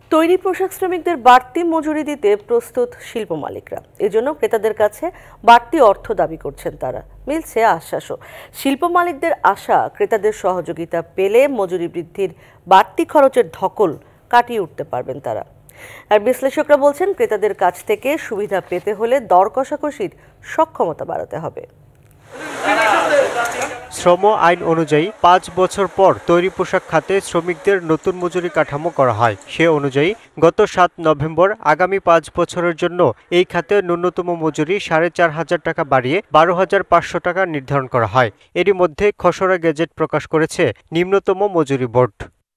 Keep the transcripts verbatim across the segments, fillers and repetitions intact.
তৈরি পোশাক শ্রমিকদের বাড়তি মজুরি দিতে প্রস্তুত শিল্প মালিকরা। এজন্য ক্রেতাদের কাছে বাড়তি অর্থ দাবি করছেন তারা। মিলছে আশ্বাসও। শিল্প মালিকদের আশা, ক্রেতাদের সহযোগিতা পেলে মজুরি বৃদ্ধির বাড়তি খরচের ধকল কাটিয়ে উঠতে পারবেন তারা। আর বিশ্লেষকরা বলছেন, ক্রেতাদের কাছ থেকে সুবিধা পেতে হলে দর কষাকষির সক্ষমতা বাড়াতে হবে। শ্রম আইন অনুযায়ী পাঁচ বছর পর তৈরি পোশাক খাতে শ্রমিকদের নতুন মজুরি কাঠামো করা হয়। সে অনুযায়ী গত সাত নভেম্বর আগামী পাঁচ বছরের জন্য এই খাতে ন্যূনতম মজুরি সাড়ে চার হাজার টাকা বাড়িয়ে বারো হাজার পাঁচশো টাকা নির্ধারণ করা হয়। এরই মধ্যে খসড়া গেজেট প্রকাশ করেছে নিম্নতম মজুরি বোর্ড।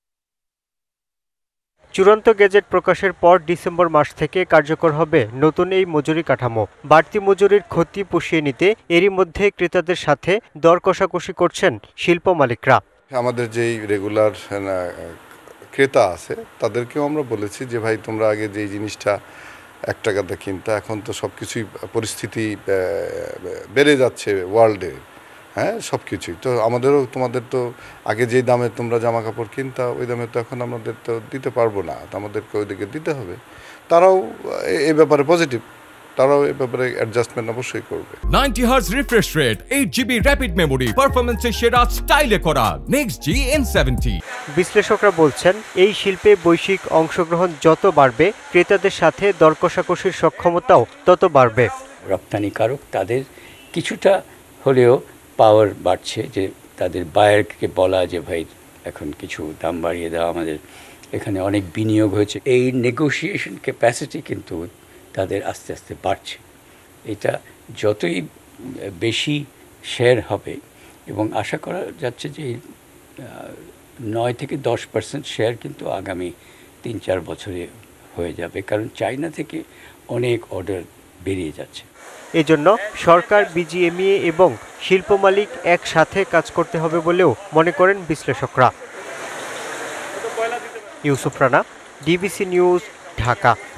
চূড়ান্ত গেজেট প্রকাশের পর ডিসেম্বর মাস থেকে কার্যকর হবে নতুন এই মজুরি কাঠামো। বাড়তি মজুরির ক্ষতি পুষিয়ে নিতে এরই মধ্যে ক্রেতাদের সাথে দর কষাকষি করছেন শিল্প মালিকরা। আমাদের যেই রেগুলার ক্রেতা আছে তাদেরকেও আমরা বলেছি যে ভাই, তোমরা আগে যেই জিনিসটা এক টাকাতে কিনতে, এখন তো সব কিছুই পরিস্থিতি বেড়ে যাচ্ছে ওয়ার্ল্ডে, হ্যাঁ সব কিছুই তো আমাদেরও, তোমাদের তো আগে যেই দামে তোমরা জামা কাপড় কিনতা ওই দামে তো এখন আমাদের তো দিতে পারবো না, তো আমাদেরকে ওইদিকে দিতে হবে। তারাও এই ব্যাপারে পজিটিভ, তারাও এই ব্যাপারে অ্যাডজাস্টমেন্ট অবশ্যই করবে। Ninety hertz refresh rate, eight GB rapid memory, পারফরম্যান্সে সেরা স্টাইলে করা নেক্সট জি এন সেভেন্টি। বিশ্লেষকরা বলছেন, এই শিল্পে বৈশ্বিক অংশগ্রহণ যত বাড়বে, ক্রেতাদের সাথে দর কষাকষির সক্ষমতাও তত বাড়বে। রপ্তানিকারক তাদের কিছুটা হলেও পাওয়ার বাড়ছে, যে তাদের বায়ারকে বলা যে ভাই এখন কিছু দাম বাড়িয়ে দেওয়া, আমাদের এখানে অনেক বিনিয়োগ হয়েছে। এই নেগোসিয়েশন ক্যাপাসিটি কিন্তু তাদের আস্তে আস্তে বাড়ছে। এটা যতই বেশি শেয়ার হবে, এবং আশা করা যাচ্ছে যে নয় থেকে দশ পার্সেন্ট শেয়ার কিন্তু আগামী তিন চার বছরে হয়ে যাবে, কারণ চায়না থেকে অনেক অর্ডার বেরিয়ে যাচ্ছে। এজন্য সরকার, বিজিএমইএ এবং শিল্প মালিক একসাথে কাজ করতে হবে বলেও মনে করেন বিশ্লেষকরা। Yusuf Rana, DBC news, Dhaka.